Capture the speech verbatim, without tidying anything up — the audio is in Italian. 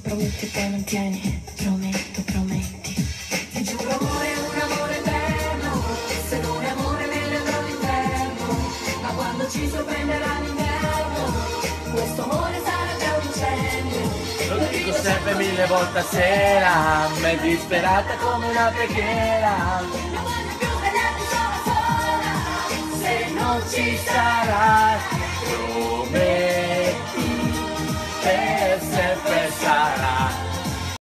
prometti poi non tieni, prometto, prometti. Ti giuro amore, un amore eterno, se non è amore me ne andrò all'inferno, ma quando ci sorprenderà l'inverno, questo amore sarà già un incendio. Lo dico sempre mille volte a sera, ma è disperata come una preghiera. Non voglio più svegliarmi sola sola, se non ci Non ci sarà, prometto.